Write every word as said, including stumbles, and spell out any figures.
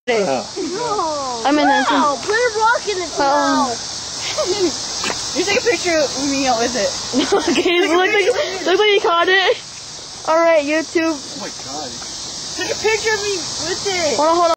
No. I'm in this. No, put a rock in its Um, mouth. You take a picture of me out with it. Okay, look like, look like you caught it. Alright, YouTube. Oh my god. Take a picture of me with it. Hold on, hold on.